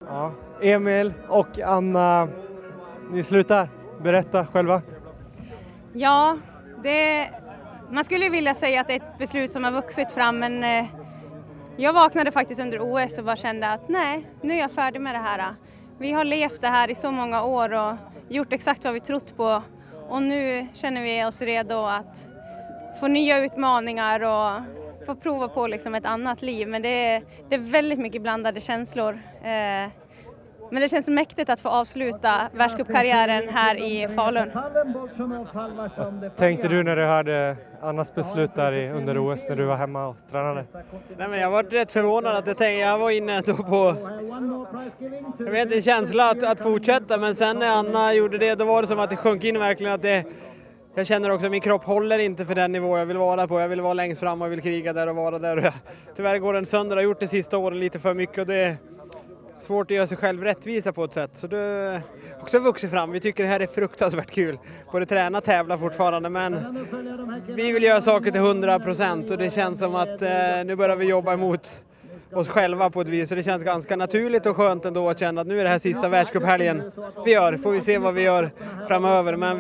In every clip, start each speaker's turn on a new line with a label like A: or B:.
A: Ja, Emil och Anna, ni slutar. Berätta själva.
B: Ja, man skulle vilja säga att det är ett beslut som har vuxit fram, men jag vaknade faktiskt under OS och bara kände att nej, nu är jag färdig med det här. Vi har levt det här i så många år och gjort exakt vad vi trott på, och nu känner vi oss redo att få nya utmaningar och få prova på liksom ett annat liv. Men det är väldigt mycket blandade känslor. Men det känns mäktigt att få avsluta världscupkarriären här i Falun.
A: Vad tänkte du när du hörde Annas beslut där under OS när du var hemma och tränade?
C: Nej, men jag var rätt förvånad att jag var inne då på en känsla att fortsätta, men sen när Anna gjorde det, då var det som att det sjönk in verkligen, att jag känner också att min kropp håller inte för den nivå jag vill vara på. Jag vill vara längst fram och vill kriga där och vara där. Och tyvärr går den sönder. Jag har gjort det sista åren lite för mycket och det är svårt att göra sig själv rättvisa på ett sätt. Så det har också vuxit fram. Vi tycker det här är fruktansvärt kul. Både träna och tävla fortfarande, men vi vill göra saker till 100% och det känns som att nu börjar vi jobba emot oss själva på ett vis. Så det känns ganska naturligt och skönt ändå att känna att nu är det här sista världscuphelgen vi gör. Får vi se vad vi gör framöver, men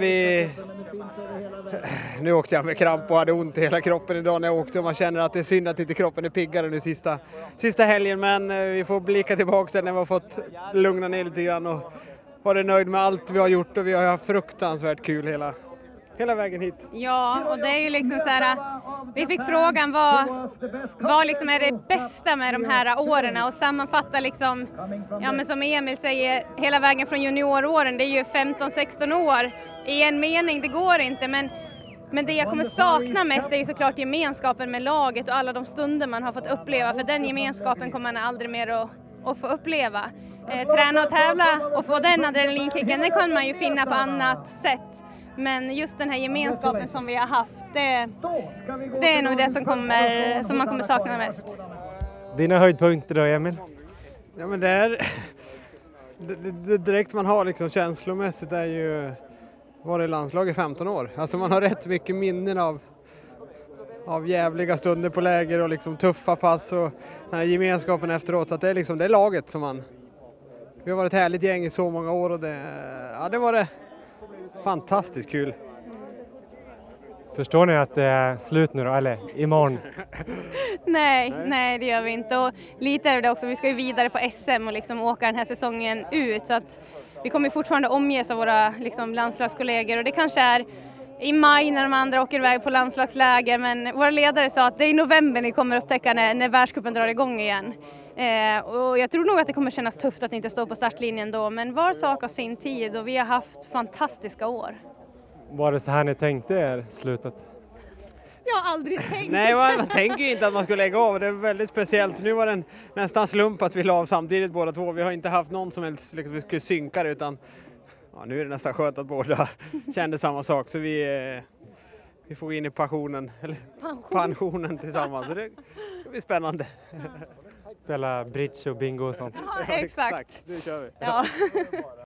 C: nu åkte jag med kramp och hade ont i hela kroppen idag när jag åkte, och man känner att det är synd att inte kroppen är piggare nu sista helgen, men vi får blicka tillbaka när vi har fått lugna ner lite grann och vara nöjd med allt vi har gjort, och vi har haft fruktansvärt kul hela vägen hit.
B: Ja, och det är ju liksom så här, vi fick frågan vad liksom är det bästa med de här åren, och sammanfatta liksom, ja men som Emil säger, hela vägen från junioråren, det är ju 15-16 år i en mening, det går inte, men det jag kommer sakna mest är ju såklart gemenskapen med laget och alla de stunder man har fått uppleva, för den gemenskapen kommer man aldrig mer att få uppleva. Träna och tävla och få den adrenalinkicken, det kan man ju finna på annat sätt. Men just den här gemenskapen som vi har haft, det är nog det som man kommer sakna mest.
A: Dina höjdpunkter då, Emil?
C: Ja, men det direkt man har liksom känslomässigt är ju varit i landslag i 15 år. Alltså man har rätt mycket minnen av jävliga stunder på läger och liksom tuffa pass och den här gemenskapen efteråt. Att det är laget som vi har varit ett härligt gäng i så många år, och det var fantastiskt kul.
A: Förstår ni att det är slut nu då, eller imorgon?
B: Nej, det gör vi inte. Och lite är det också, vi ska ju vidare på SM och liksom åka den här säsongen ut, så att vi kommer fortfarande omges av våra liksom landslagskollegor, och det kanske är i maj när de andra åker iväg på landslagsläger, men våra ledare sa att det är i november ni kommer upptäcka när världscupen drar igång igen. Och jag tror nog att det kommer kännas tufft att inte stå på startlinjen då, men var sak har sin tid och vi har haft fantastiska år.
A: Var det så här ni tänkte er slutet?
B: Jag har aldrig tänkt.
C: Nej, man tänker ju inte att man skulle lägga av. Det är väldigt speciellt. Nu var det nästan slump att vi la av samtidigt båda två. Vi har inte haft någon som helst liksom, vi skulle synka det, utan nu är det nästan skönt att båda kände samma sak. Så vi får gå in i pensionen tillsammans. Så det blir spännande.
A: Spela bridge och bingo och sånt.
B: Ja, exakt.
C: Det kör vi.
B: Ja.